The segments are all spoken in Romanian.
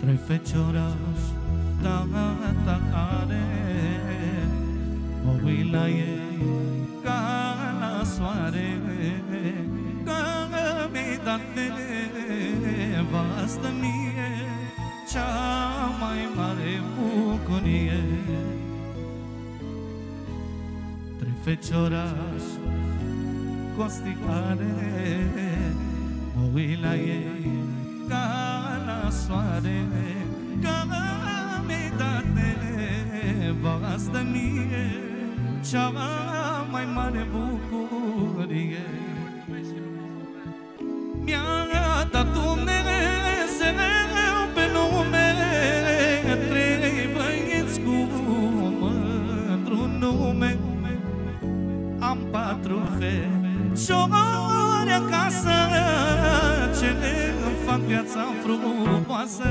Trei feciorași, tata are, mă uit la ei ca la soare, că mi-ai dat nevastă mie cea mai mare bucurie. Trei feciorași, costicare, mă uit la ei ca la soare, că mi-ai dat nevastă mie cea mai mare bucurie. Mi-a dat Dumnezeu pe lume trei băieți cu mândru nume. Am patru feciori acasă ce îmi fac viața frumoasă.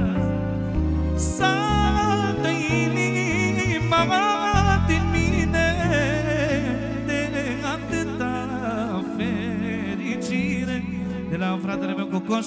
Să-tă inima din mine de atâta fericire. De la fratele meu Cocoș,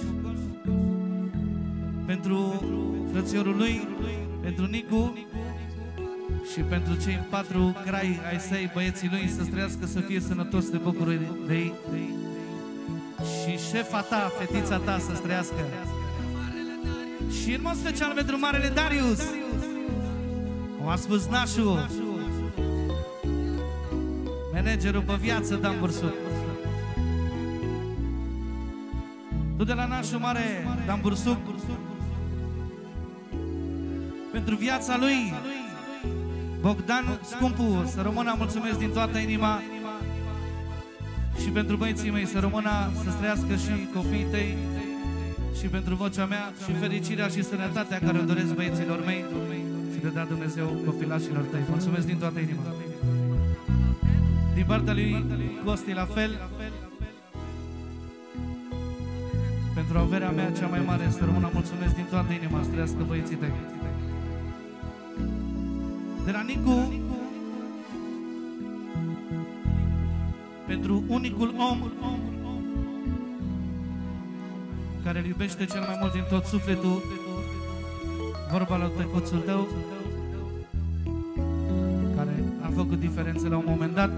pentru frățiorul lui, pentru Nicu și pentru cei patru crai ai săi, băieții lui, să trăiască, să fie sănătos, să te bucuri de ei. Și șefa ta, fetița ta, să trăiască. Și în mod special pentru Marele Darius, cum a spus Nașu, managerul pe viață, Dan Bursuc. Tu de la Nașu Mare, Dan Bursuc, pentru viața lui, Bogdan Scumpu, să rămână, mulțumesc din toată inima. Și pentru băieții mei, să rămână, să trăiască și copiii tăi. Și pentru vocea mea și fericirea și sănătatea care o doresc băieților mei, să le dea Dumnezeu copilașilor tăi. Mulțumesc din toată inima. Din partea lui Costi la fel. Pentru averea mea cea mai mare, să rămână, mulțumesc din toată inima, să trăiască băieții tăi. De la Nicu, pentru unicul om care îl iubește cel mai mult din tot sufletul, vorba la tăcuțul tău, care a făcut diferențe la un moment dat,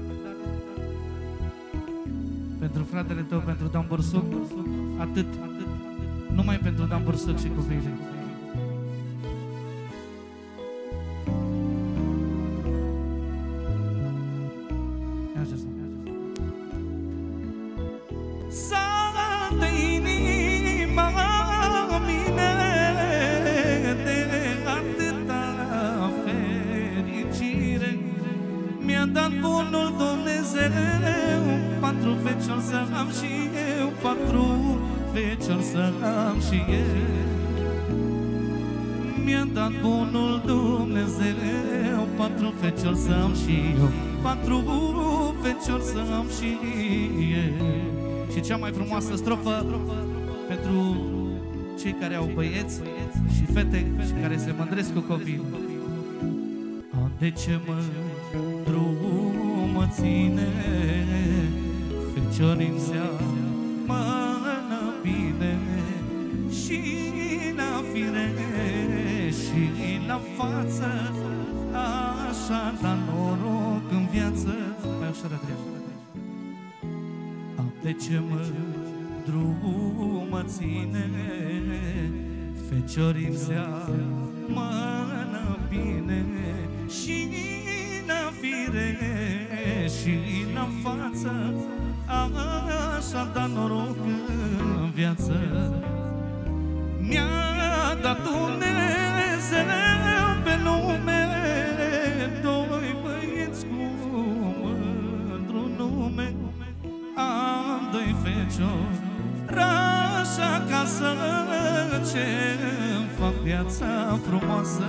pentru fratele tău, pentru Dan Bursuc, atât, numai pentru Dan Bursuc și copiii. Să-tă inima mine de atâta fericire. Mi-a dat bunul Dumnezeu patru feciori să am și eu, patru feciori să am și eu. Mi-a dat bunul Dumnezeu patru feciori să am și eu, patru feciori să am și eu. Și cea mai frumoasă strofă pentru cei care au băieți și fete și care se mândresc cu copii. De ce mândru mă ține feciorii-mi seamănă bine și la fire și la față, așa da noroc în viață. Mai ușor, Adrian. De ce mândru mă ține feciorii-mi seamănă bine și la fire și la față, așa da noroc în viață. Mi-a dat Dumnezeu pe lume doi băieți cu mândru nume. Am doi feciori rași acasă ce-mi fac viața frumoasă.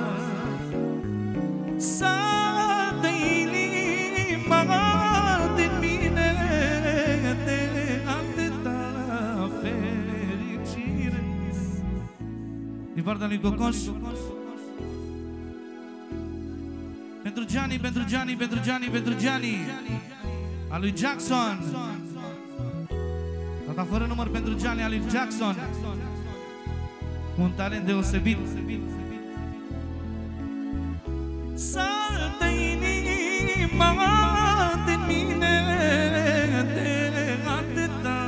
Să-tă inima din mine de atâta fericire. Din partea lui Cocoș, pentru Gianni, pentru Gianni, pentru Gianni, pentru Gianni, a lui Jackson. Tata fără număr pentru Gianni, a lui Jackson. un talent deosebit. Saltă inima de mine de atâta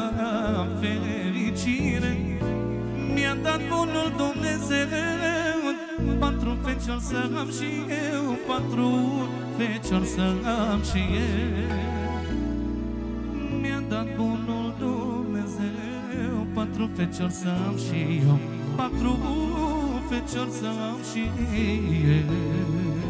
fericire. Mi-a dat bunul Dumnezeu 4 feciori să am și eu, 4 feciori să am și eu. Mi-a dat bunul Dumnezeu 4 feciori să am și eu, 4 feciori să am și eu.